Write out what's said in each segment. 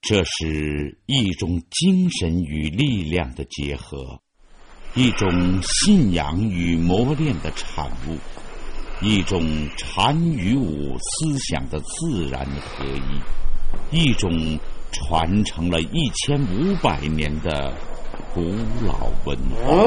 这是一种精神与力量的结合，一种信仰与磨练的产物，一种禅与武思想的自然合一，一种传承了1500年的古老文化。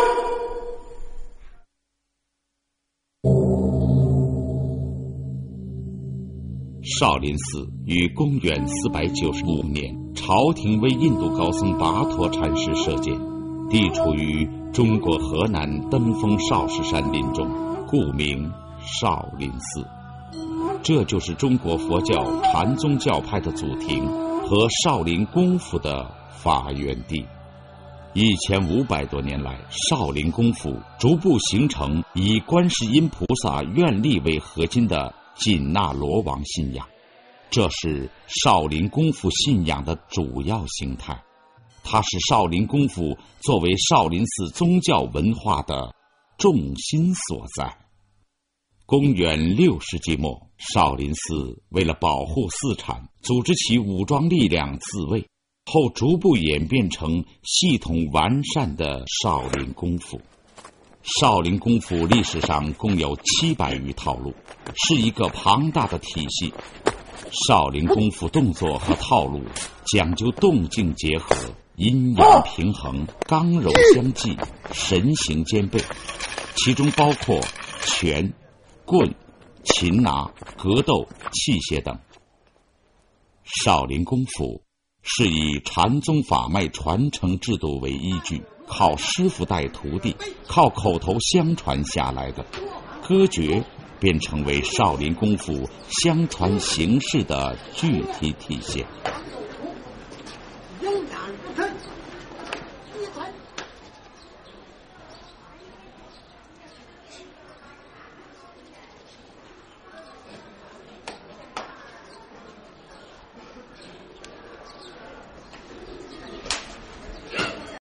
少林寺于公元495年，朝廷为印度高僧跋陀禅师设建，地处于中国河南登封少室山林中，故名少林寺。这就是中国佛教禅宗教派的祖庭和少林功夫的发源地。1500多年来，少林功夫逐步形成以观世音菩萨愿力为核心的紧那罗王信仰，这是少林功夫信仰的主要形态，它是少林功夫作为少林寺宗教文化的重心所在。公元6世纪末，少林寺为了保护寺产，组织其武装力量自卫，后逐步演变成系统完善的少林功夫。少林功夫历史上共有700余套路，是一个庞大的体系。少林功夫动作和套路讲究动静结合、阴阳平衡、刚柔相济、神形兼备，其中包括拳、棍、擒拿、格斗、器械等。少林功夫是以禅宗法脉传承制度为依据，靠师傅带徒弟，靠口头相传下来的，歌诀便成为少林功夫相传形式的具体体现。